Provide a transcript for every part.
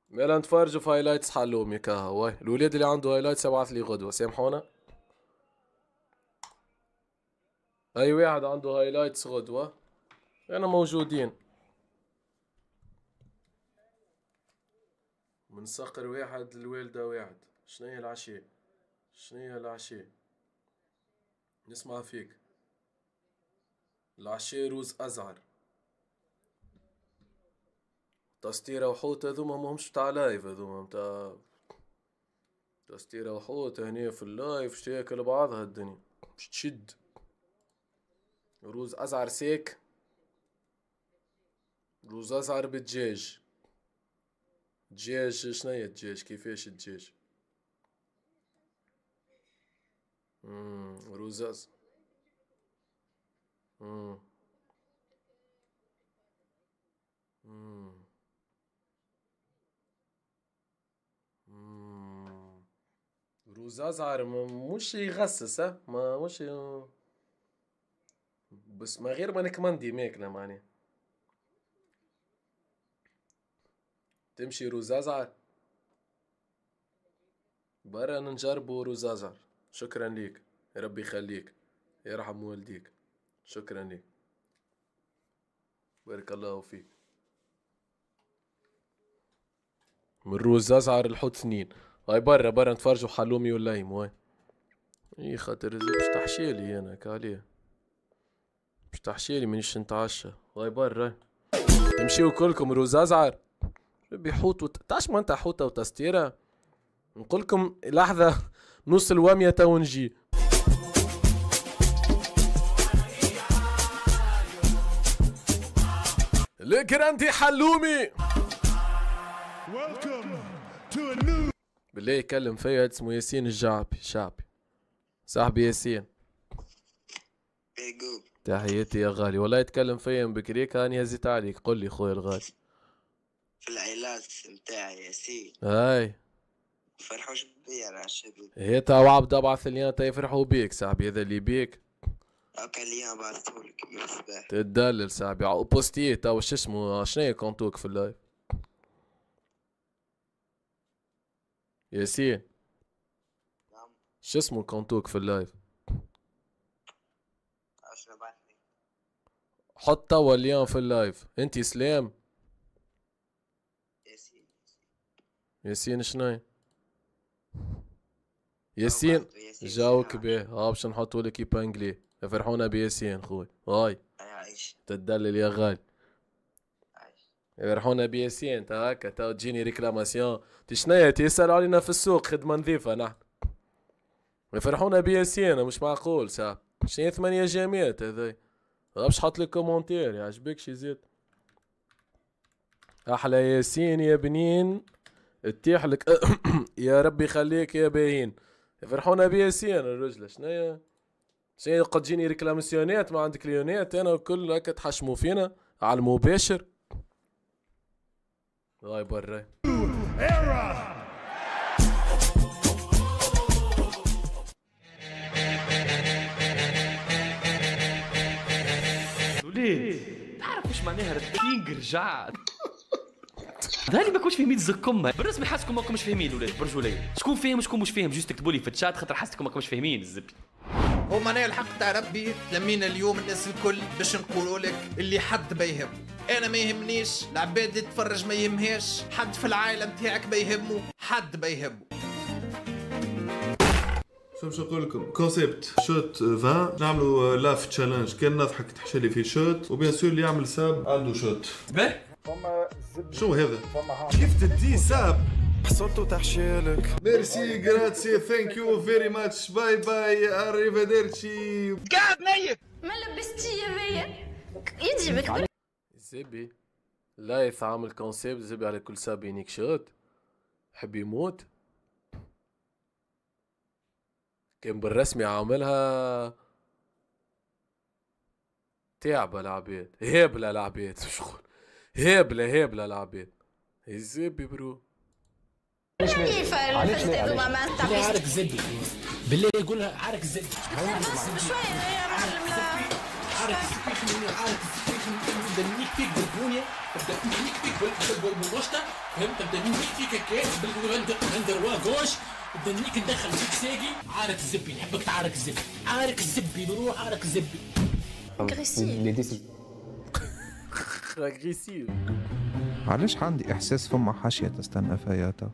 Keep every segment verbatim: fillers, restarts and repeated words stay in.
مالا نتفرجوا في هايلايتس حلومي كاها واي الولاد اللي عنده هايلايتس يبعث لي غدوة سامحونا. اي واحد عنده هايلايتس غدوة انا موجودين. من صقر واحد للوالدة واحد. شنيا العشاء شنيا العشاء نسمع فيك. العشاء روز ازعر تستيرة وحوت هذوما ماهمش تاع لايف هذوما متاع تستيرة وحوت هني في اللايف تاكل بعضها الدنيا مش تشد. روز ازعر سيك روز ازعر بالدجاج. دجاج شنيا الدجاج كيفاش الدجاج؟ مم. روز أز مم. مم. مم. روز ازعر مش يغسس ها ما مش ي... بس ما غير ما نكمندي ماكلة معناها تمشي روز ازعر برا نجربو روز ازعر. شكرا ليك يا ربي يخليك يرحم والديك. شكرا ليك بارك الله فيك. من روز ازعر الحوت اثنين. هاي برا برا نتفرجوا حلومي والليم واي. اي خاطر مش تحشيلي انا كاليه مش تحشيلي منيش نتعشى. هاي برا تمشيو كلكم روز ازعر ربي حوت وت... تعش ما انت حوتة وتستيرة. نقولكم لحظة نص الوامية تو نجي. الكرانتي حلومي بالله يكلم فيا اسمه ياسين الجعبي شعبي صاحبي ياسين. تحياتي يا غالي والله يتكلم فيا من بكريك هاني هزيت عليك. قل لي خويا الغالي في العلاج متاعي ياسين هاي فرحوش بيا راه الشباب هي تا وعبد ابعث اليوم تا يفرحوا بيك صاحبي. هذا اللي بيك هاكا اليوم بعثتهولك من الصباح تدلل صاحبي بوستيه تو شو اسمه شنو كونتوك في اللايف ياسين. نعم شو اسمه كونتوك في اللايف؟ شنو بعثني حط توا اليوم في اللايف انت سلام ياسين ياسين شنو ياسين جاوك به ها باش نحطوا لك كيبا انجلي يفرحونا بياسين خوي. هاي عايش تدلل يا غالي عايش يفرحونا بياسين تا هكا تا تجيني ريكلاماسيون تي شنيا تيسألوا علينا في السوق خدمة نظيفة نحن. يفرحونا بياسين مش معقول صاحب. شنو ثمانية جامعات هذي باش حط لك كومونتير يعجبك شي زيد. احلى ياسين يا بنين اتيح لك يا ربي يخليك يا باهين. يفرحونا بياسين الرجل شنيا شنيا قد تجيني ريكلاماسيونات ما عندك ليونات انا وكل هكا تحشموا فينا على المباشر. هاي برا وليد تعرف ايش معناها الكينج رجعت. هاني ما كنتش فاهمين الزكمة بالرسمي حاسكم ما كنتش فاهمين ولاد برجولية. شكون فاهم وشكون مش فاهم جوست تكتبوا لي في الشات خاطر حاسكم ما كنتش فاهمين الزبي. هو معناها الحق تاع ربي تلمينا اليوم الناس الكل باش نقولوا لك اللي حد ما يهم. انا ما يهمنيش العباد اللي تتفرج ما يهمهاش حد في العائله نتاعك ما يهمه حد ما يهمه. شو باش نقول لكم كونسيبت شوت عشرين نعملوا لاف تشالنج كان نضحك تحشلي في شوت وبيان سور اللي يعمل ساب عنده شوت. باهي شو هذا؟ كيف تدي ساب حصلتو تحشيلك. ميرسي جراتسي ثانك يو فيري ماتش باي باي اريفاديرتشي. قاعد نيت ما لبستي يا بيا يجيبك زبي لايث عامل كونسيبت زبي على كل ساب ينيك شوت حب يموت. كان بالرسمي عاملها تعبة العباد هبلة العباد شغل هبلة هبلة العباد الزبي برو. كيف الفلسطين ما ما عارك زبي بالله يقول لها عارك زبي بس بشوية يا معلم لا عارك زبي عارك تبدا منيك فيك بالبونيه، تبدا منيك فيك بالبوشطه، فهمت؟ تبدا منيك فيك هكاك بالندروا غوش، تبدا منيك ندخل فيك ساقي عارك الزبي، نحبك تعارك الزبي، عارك الزبي بروح عارك الزبي. اغريسيف اغريسيف. علاش عندي احساس فما حاشيه تستنى فياتا؟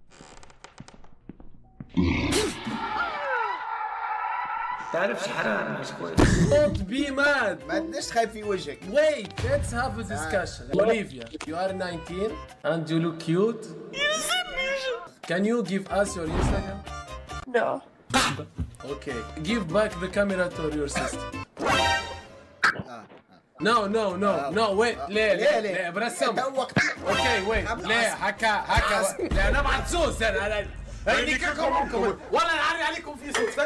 تعرفش حرام مش كويس. Don't be mad. ما تدش خايف في وجهك. Wait, let's have a discussion. Olivia, you are nineteen and you look cute. Can you give us your Instagram? No. Okay. Give back the camera to your sister. No, no, no, no, wait. ليه ليه ليه برسم. Okay, wait. ليه هكا هكا. لا أنا بعد سوس أنا أنا. هيني كاكم ولا نعري عليكم في سوس.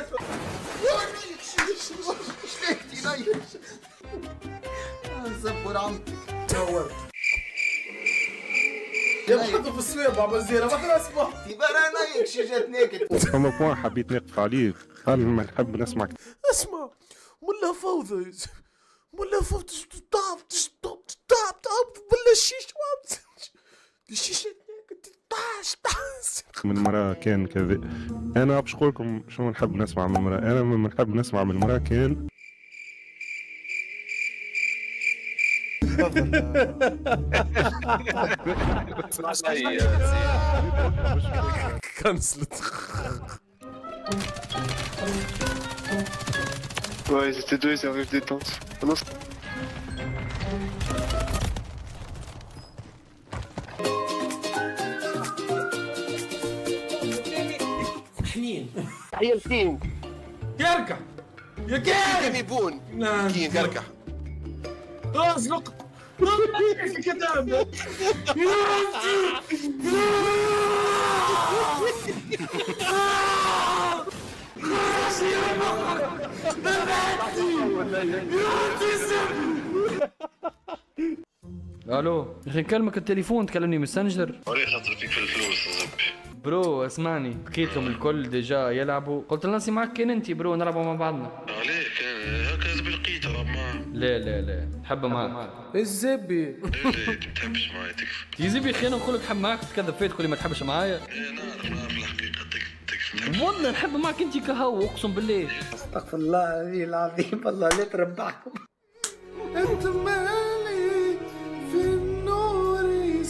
زبور عمك. نور. يبحثوا في السويب عم الزيرة ما خلاص اسمع. تبقى نايك شي جات ناكد. فما بوان حبيت نقف عليه، قال ما نحب نسمعك. اسمع ملا فوضى ملا فوضى تطاب تطاب تطاب تطاب بلا الشيشة الشيشة طاش طاش. من مرة كان كذا، أنا باش نقول لكم شنو نحب نسمع من مرة، أنا من نحب نسمع من مرة كان كنسلت. Ouais, ils étaient deux, c'est un rêve détente. خلاص. حنين. تحية الكينج. كركع. يا كيف؟ يبون. نعم. كينج اركح. ازلق. كتاب. الو يا اخي كلمك التليفون تكلمني ماسنجر. وري خاطر فيك في الفلوس زبي. برو اسمعني، حكيت لهم الكل ديجا يلعبوا، قلت لناسي معك كان انت برو نلعبوا مع بعضنا. عليك هكا زبي لقيت راه معاه. لا لا لا نحب معك. الزبي. ليه ما تحبش معايا تكذب؟ يا زبي خلينا نقول لك نحب معك تكذب فيا تقول لي ما تحبش معايا. ايه نعرف نعرف الحقيقة تكذب. والله نحب معك انت كهو اقسم بالله. استغفر الله العظيم والله لا تربحكم. انت مالي في النور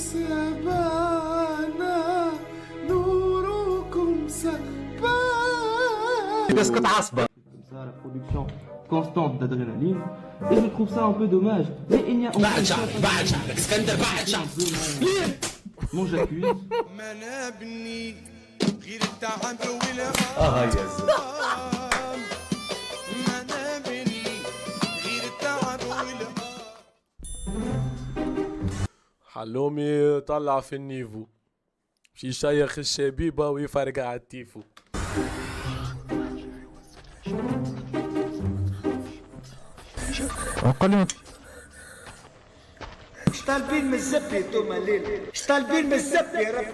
سبانا نوركم سبانا. بس كنت عصبة. La production constante d'adrénaline et je trouve ça un peu dommage. Mais il n'y a بعد شعرك بعد شعرك اسكندر بعد شعرك. ليه؟ مو j'accuse. ما نبني غير التعب والغرام. اه يا زلمة. ما نبني غير التعب والغرام. حلومي طلع في النيفو مشي يشيخ الشبيبة ويفرقع على التيفو. وقال لي اش طالبين من الزبي انتوما الليل؟ اش طالبين من الزبي يا رب؟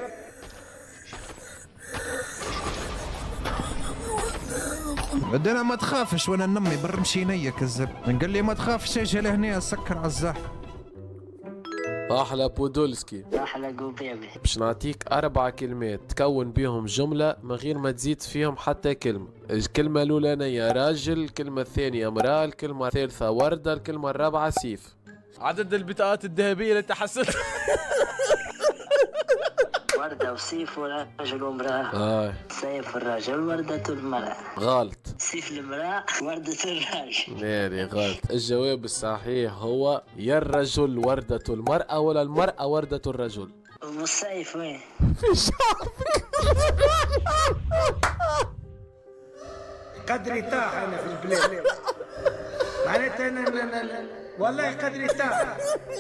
بدنا ما تخافش وانا نمي برمشي نيك الزب، قال لي ما تخافش اجي لهنا سكر على الزحف. احلى بودولسكي. احلى قبيبي. باش نعطيك اربع كلمات تكون بيهم جملة من غير ما تزيد فيهم حتى كلمة. الكلمة الاولانية راجل، الكلمة الثانية امرأة، الكلمة الثالثة وردة، الكلمة الرابعة سيف. عدد البطاقات الذهبية اللي تحصلت. وردة وسيف ورجل وامرأة. آه. سيف الرجل وردة المرأة. غلط. سيف المرأة وردة الرجل. ناري غلط. الجواب الصحيح هو يا الرجل وردة المرأة ولا المرأة وردة الرجل. والسيف وين؟ في شعبك. قدري طاح انا في البلاد. معناتها انا لا لا والله قدري طاح.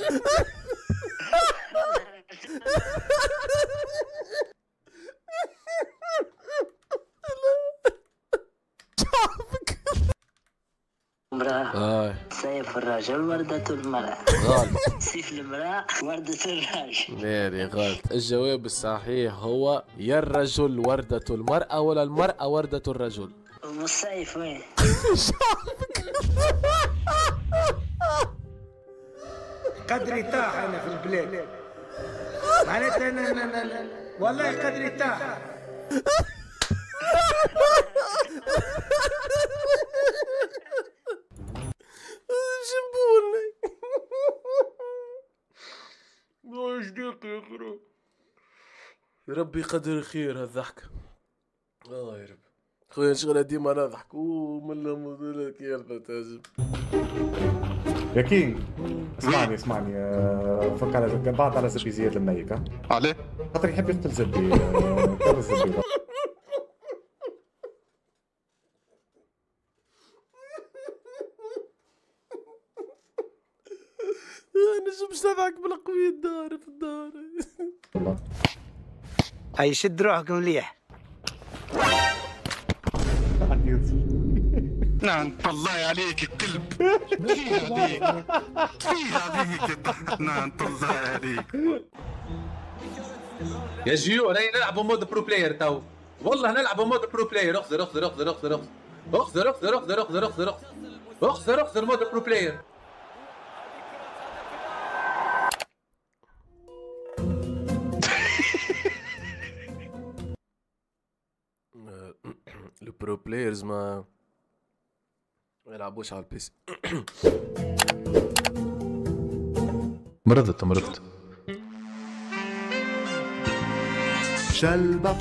امرأة. آه. سيف الرجل وردة المرأة. غلط. سيف المرأة وردة الرجل. ناري غلط. الجواب الصحيح هو يا الرجل وردة المرأة ولا المرأة وردة الرجل. والسيف وين؟ قدري طاح انا في البلاد معناتها انا, أنا, أنا, أنا والله قدري طاح. جنبوني واش ديك يا خرا ربي يقدر خير هالضحكة. اه يا رب خويا نشغل ديما نضحك ومن مدلك يا الفتاجم. يا كينج اسمعني اسمعني فك على بعض على زبي زياد المنيك. ها عليه؟ خاطر يحب يقتل زبي قتل زبي. انا شو مش نضحك بالقوي الدار في الدار. والله هاي شد روحك مليح. نعم الله عليك الكلب فيها ذيك فيها ذيك نعم الله عليك. يا جيو راهي نلعبوا مود برو بلاير تو والله نلعبوا مود برو بلاير. اخزر اخزر اخزر اخزر اخزر اخزر اخزر اخزر اخزر اخزر اخزر اخزر مود برو بلاير. البرو بلايرز ما ما يلعبوش على البيسي. مرضت مرضت شلبة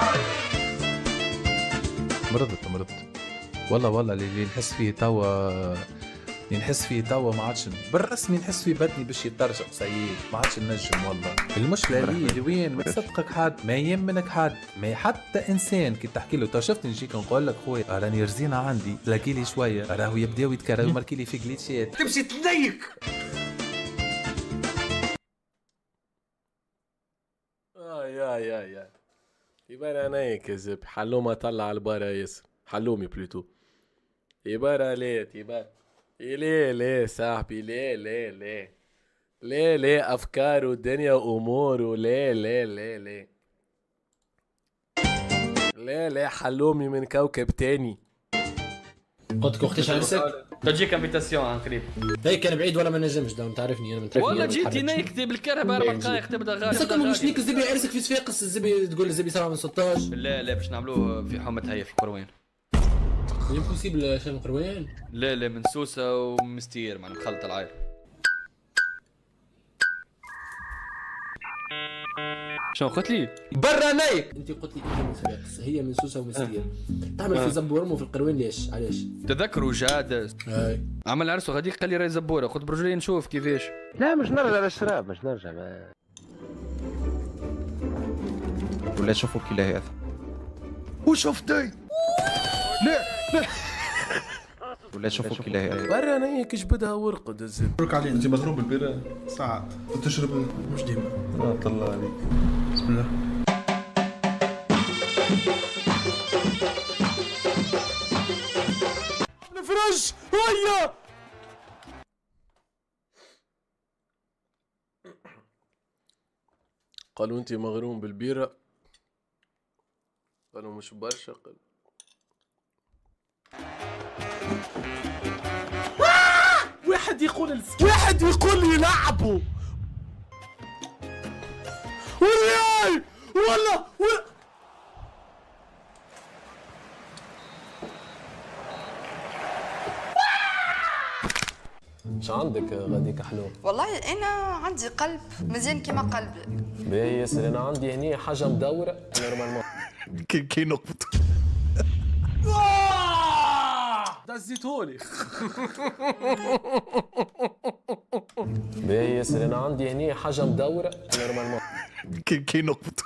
مرضت مرضت والله والله اللي نحس فيه توا اللي نحس فيه توا ما عادش بالرسمي نحس فيه بدني باش يترجع سيد ما عادش نجم والله. المشكله اللي وين ما تصدقك حد ما يمنك حد ما حتى انسان كي تحكي له تو شفت نجيك نقول لك خويا راني رزينه عندي تلاقي لي شويه راهو يبداو يتكرروا يمركي لي في جليتشات تمشي تضيق. اه يا يا يا يبان انا يكذب حلومه طلع على البارا ياسر حلومي بلوتو يبان ليت يبان ليه ليه صاحبي ليه ليه ليه ليه ليه افكار ودنيا وامور وليه ليه ليه ليه ليه ليه حلومي من كوكب تاني. قلت لك وقتاش عرسك؟ تجيك انفيتاسيون عن قريب. هيك كان بعيد ولا ما نجمش داوم تعرفني انا من تعرفني والله جيتي نايك بالكرهبه اربع دقائق تبدا غالي. بس كم مش نيك الزبي عرسك في صفاقس الزبي تقول الزبي صار من ستة عشر. لا لا باش نعملوه في حومه هيا في القروين. امبوسيبل شام قروين؟ لا لا من سوسه ومستير مع مخلط العاير. شو قلت لي؟ برا نايك. انت قلت لي من صفاقس هي من سوسه ومستير. تعمل في زبورمو في القروين ليش؟ علاش؟ تذكروا جاد هاي عمل عرسه غاديك قال لي راهي زبوره قلت برجلي نشوف كيفاش. لا مش نرجع للشراب مش نرجع ما... ولا شوفوا كي هذا وشفتي لا لا ولا شوفوا كي هذا برا نايك جبدها ورقد الزب. برك علي انت مضروب بالبيرة ساعات تشرب مش ديما. لا طلع عليك بسم الله. الفرج هيا قالوا انت مغروم بالبيرة قالوا مش برشا قال واحد يقول الس... واحد يقول لي لعبوا ولا ولا ولا شو عندك غاديك حلو؟ والله انا عندي قلب مزيان كيما قلبي. باهي ياسر انا عندي هني حاجه مدوره نورمالمون كي كي نقطة دزيتهولي. باهي ياسر انا عندي هني حاجه مدوره نورمالمون كي كي نقطة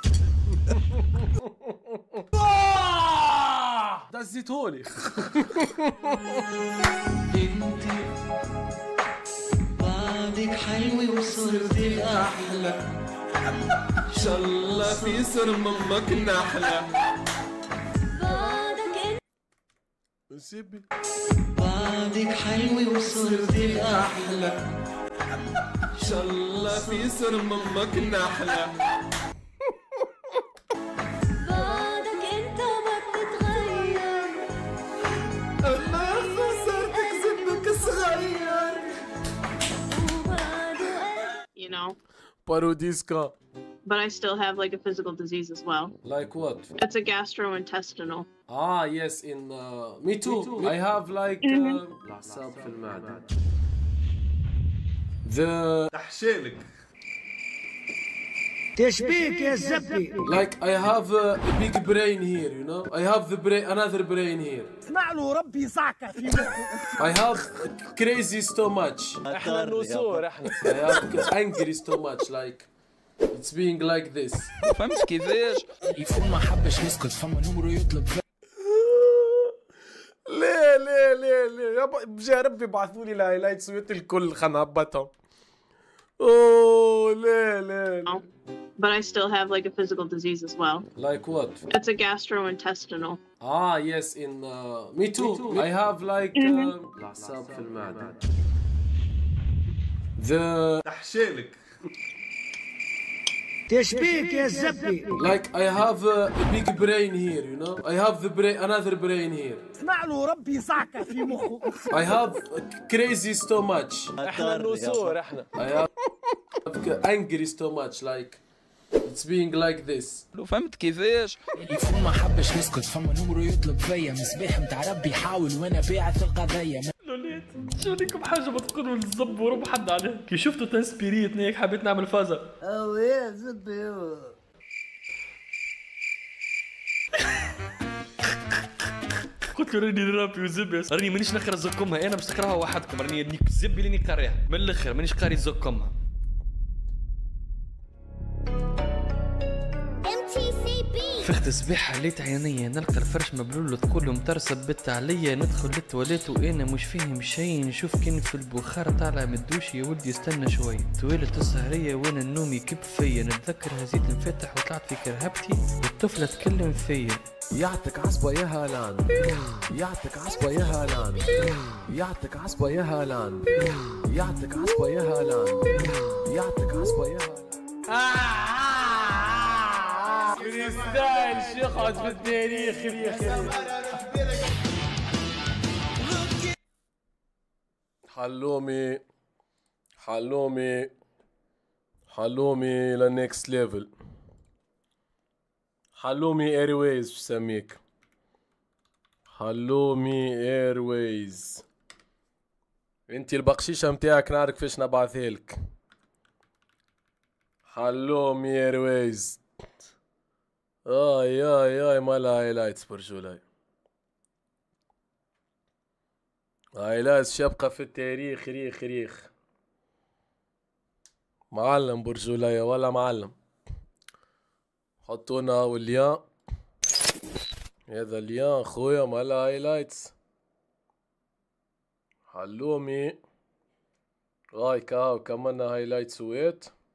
دزيتهولي. بعدك حلوة وصرتي الأحلى إن شاء الله في سر مامك نحلة بعدك انت نسيبي بعدك حلوة وصرتي الأحلى إن شاء الله في سر مامك نحلة بعدك انت ما بتتغير أما خسرتك زبك صغير باروديسكا. But I still have like a physical disease as well. Like what? It's a gastrointestinal. Ah yes, in uh, me too. I have like uh, الأعصاب في المعدة. The تحشيلك. تشبيك يا زبي. Like I have a big brain here, you know. I have the brain, another brain here. اسمع له ربي يصعقه في I have crazy stomach. احنا النسور احنا. I have angry stomach like it's being like this. فهمت كيفاش؟ يفهم ما حبش يسكت فما نمره يطلب ليه ليه ليه ليه يابا بجا ربي بعثوا لي الهايلايتس ويت الكل خلنا نهبطهم. اوه ليه ليه ليه. But I still have like a physical disease as well. Like what? It's a gastrointestinal. Ah yes, in uh, me too. I have like uh, الأعصاب في المعدة. The تحشيلك. تشبيك يا زبي. Like I have a big brain here, you know. I have the brain, another brain here. اسمع له ربي يصعقه في مخه. I have crazy stomach. احنا النسور احنا. I have angry stomach like it's being like this. لو فهمت كيفاش؟ يفهم ما حبش يسكت فما نمره يطلب فيا مصباح متاع ربي يحاول وانا باعث القضيه. لوليت شو ليكم حاجه ما تقولوا للزب ورب حد عليه. كي شفتوا تنسبيريتني هيك حبيت نعمل فازه. او يا زبي. قلت له راني نرابي وزبي راني مانيش نقرا زكمها انا باش تقراها وحدكم راني نيك الزبي اللي قاريها من الاخر مانيش قاري زكمها. فخت صباح عليت عينيا نلقى الفرش مبلول تقول مترسب بت عليا ندخل للتواليت وانا مش فاهم شي نشوف كان في البخار طالع من الدوش يا ولدي استنى شوي طويلة السهرية وانا النوم يكب فيا نتذكر هزيت انفتح وطلعت في كرهبتي والطفلة تكلم فيا يعطيك عصبة يا هالان يعطيك عصبة يا هالان يعطيك عصبة يا هالان يعطيك عصبة يا هالان يعطيك عصبة يا هالان. يستاهل يقعد في التاريخ يا اخي. حلومي حلومي حلومي للنكست ليفل. حلومي ايرويز شو سميك؟ حلومي ايرويز. انتي البقشيشة متاعك نعرف كيفاش نبعثها لك. حلومي ايرويز. اي اي اي مال هايلايتس برجولاي. هايلايتس يبقى في التاريخ ريخ ريخ. معلم برجولاي ولا معلم. حطونا والليان. هذا الليان خويا مال هايلايتس. حلومي. هاي كاو كمان هايلايتس ويت.